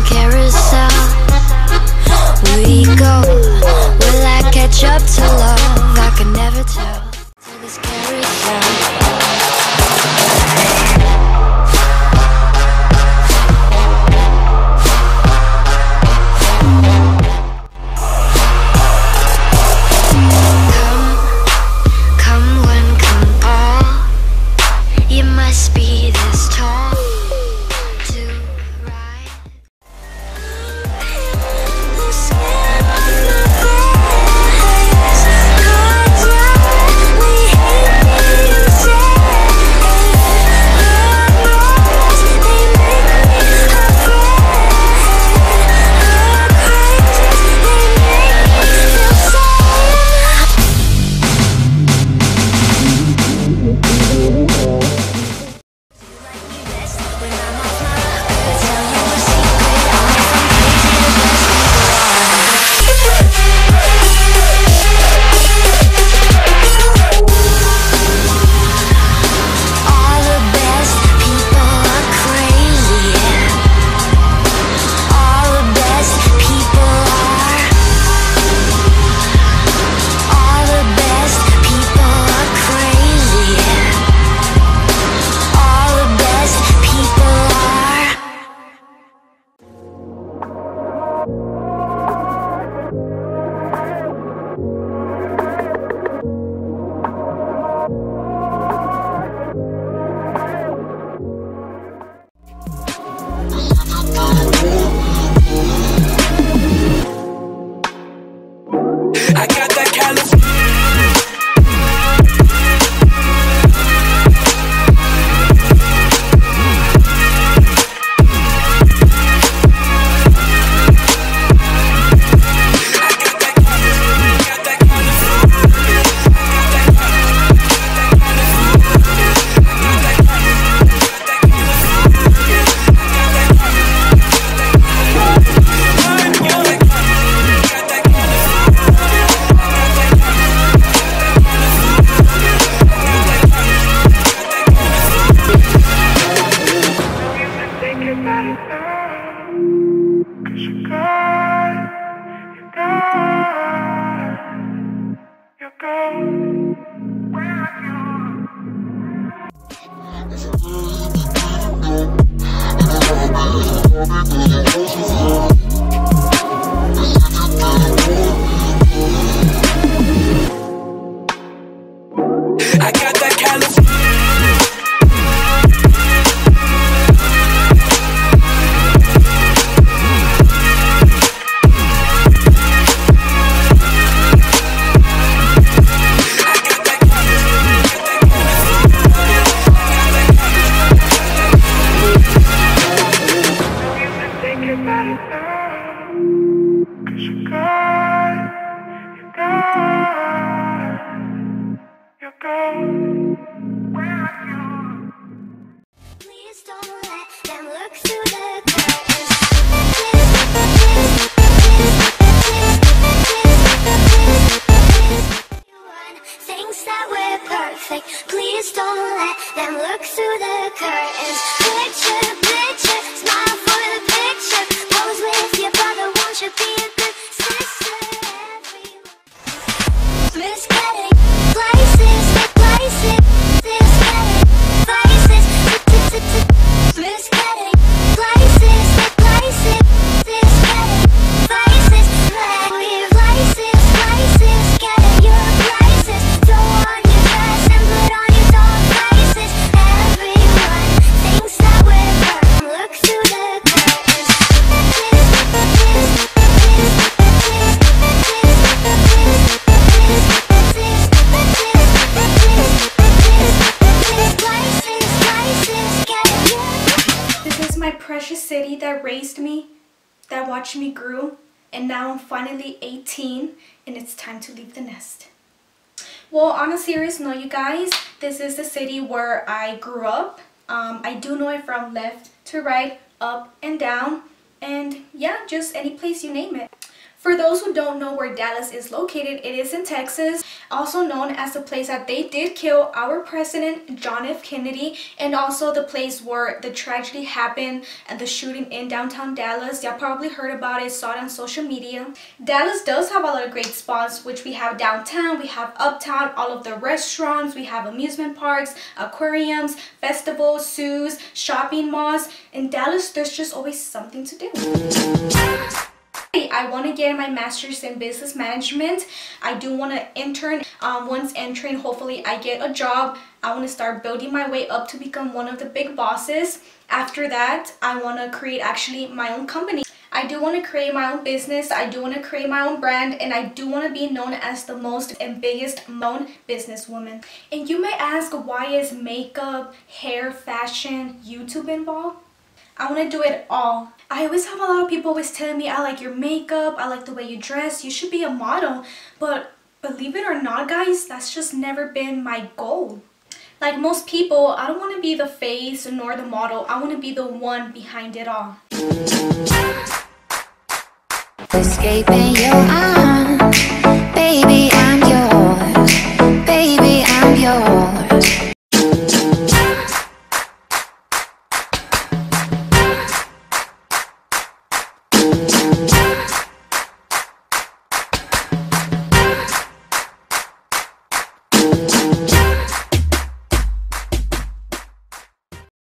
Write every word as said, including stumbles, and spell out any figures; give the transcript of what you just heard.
the carousel we go. Will I catch up to love? I can never tell. To this carousel. Please don't let them look through the curtains. Picture, picture, smile for the picture. Pose with your brother, won't you be a good sister? Everyone misgetting places, places, misgetting places, misgetting places, places, misgetting places, leave places, places, getting your places. Don't want your dress and put on your dog places. Everyone thinks that we're perfect. Look through the curtains. This is my precious city that raised me, that watched me grow, and now I'm finally eighteen and it's time to leave the nest. Well, on a serious note, you guys, this is the city where I grew up. Um, I do know it from left to right, up and down, and yeah, just any place you name it. For those who don't know where Dallas is located, it is in Texas, also known as the place that they did kill our president, John F. Kennedy, and also the place where the tragedy happened and the shooting in downtown Dallas. Y'all probably heard about it, saw it on social media. Dallas does have a lot of great spots, which we have downtown, we have uptown, all of the restaurants, we have amusement parks, aquariums, festivals, zoos, shopping malls. In Dallas, there's just always something to do. I want to get my master's in business management. I do want to intern. Um, once entering, hopefully I get a job. I want to start building my way up to become one of the big bosses. After that, I want to create actually my own company. I do want to create my own business. I do want to create my own brand, and I do want to be known as the most and biggest known businesswoman. And you may ask, why is makeup, hair, fashion, YouTube involved? I want to do it all. I always have a lot of people always telling me, I like your makeup, I like the way you dress, you should be a model. But believe it or not, guys, that's just never been my goal. Like most people, I don't want to be the face nor the model. I want to be the one behind it all. Escaping your arms, baby, I'm yours. Baby, I'm yours.